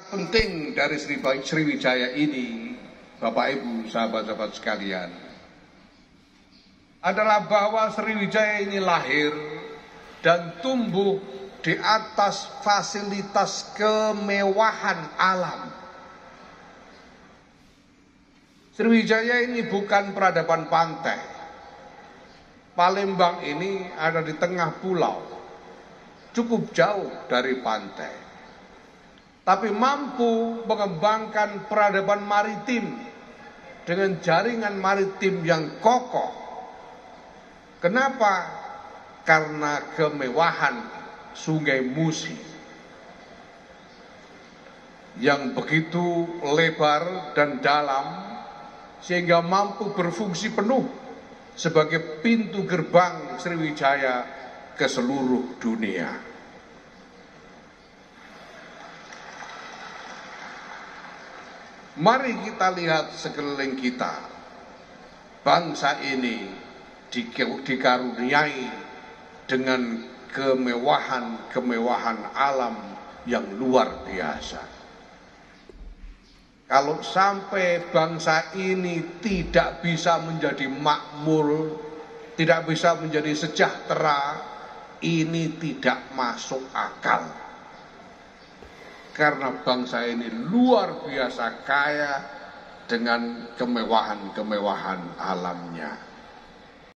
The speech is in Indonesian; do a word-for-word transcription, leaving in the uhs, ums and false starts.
penting dari Sriwijaya ini, Bapak Ibu, sahabat-sahabat sekalian, adalah bahwa Sriwijaya ini lahir dan tumbuh di atas fasilitas kemewahan alam. Sriwijaya ini bukan peradaban pantai. Palembang ini ada di tengah pulau, cukup jauh dari pantai, tapi mampu mengembangkan peradaban maritim dengan jaringan maritim yang kokoh. Kenapa? Karena kemewahan Sungai Musi yang begitu lebar dan dalam sehingga mampu berfungsi penuh sebagai pintu gerbang Sriwijaya ke seluruh dunia. Mari kita lihat sekeliling kita. Bangsa ini dikaruniai dengan kemewahan-kemewahan alam yang luar biasa. Kalau sampai bangsa ini tidak bisa menjadi makmur, tidak bisa menjadi sejahtera, ini tidak masuk akal. Karena bangsa ini luar biasa kaya dengan kemewahan-kemewahan alamnya.